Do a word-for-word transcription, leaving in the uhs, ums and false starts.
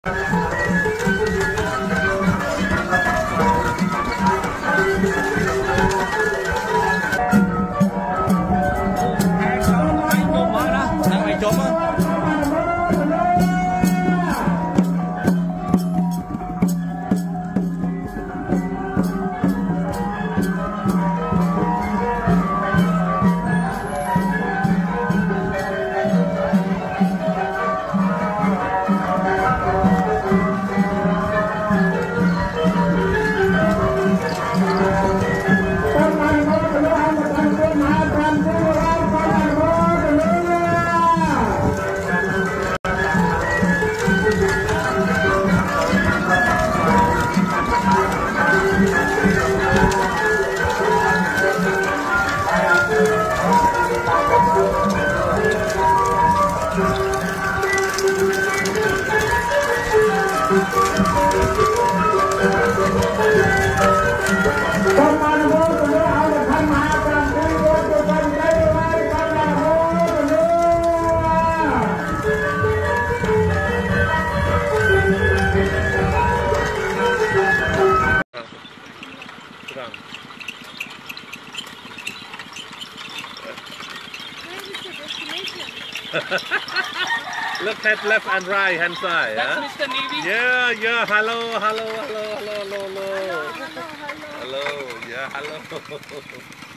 Look at left and right hand side. That's Huh? Mister Navy. Yeah, yeah. Hello, hello, hello, hello, hello, hello. Hello, hello, hello. Hello, yeah, hello.